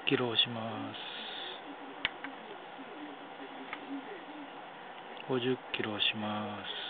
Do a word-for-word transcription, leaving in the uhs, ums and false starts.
キロ押します。ごじゅっキロ押します。